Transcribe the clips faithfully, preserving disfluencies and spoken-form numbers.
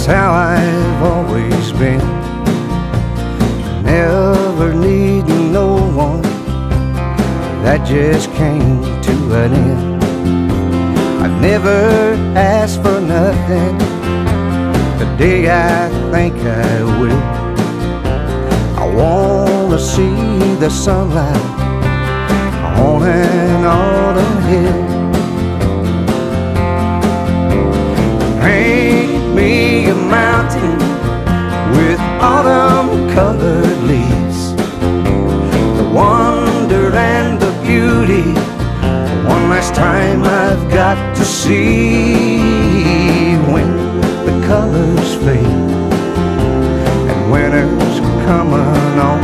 how I've always been, never needing no one. That just came to an end. I've never asked for nothing. Today I think I will. I wanna see the sunlight on an autumn hill. Paint me a mountain with autumn-colored leaves, the wonder and the beauty. One last time I've got to see when the colors fade and winter's coming on.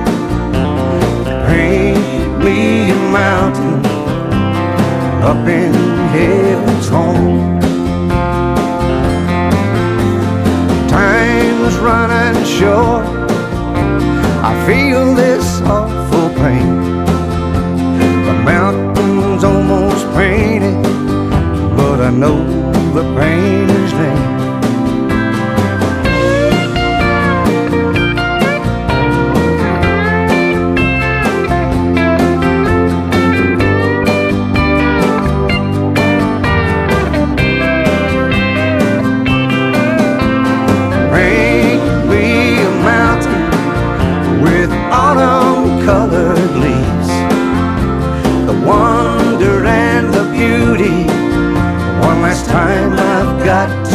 Paint me a mountain up in heaven's home. Time's running short, I feel this awful pain. The mountain's almost painted, but I know the painter's name. Autumn-colored leaves, the wonder and the beauty. One last time I've got to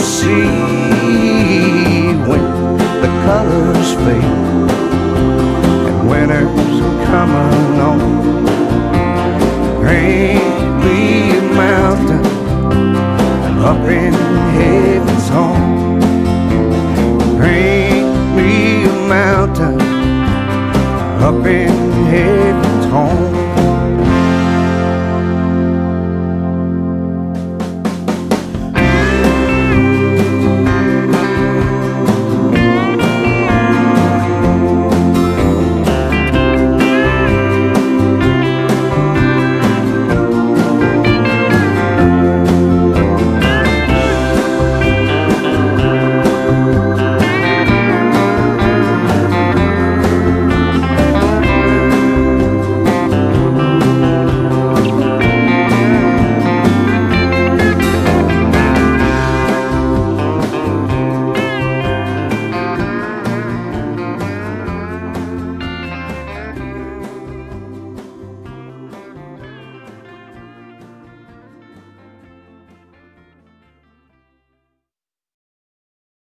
see when the colors fade and winter's coming on. Paint me a mountain up in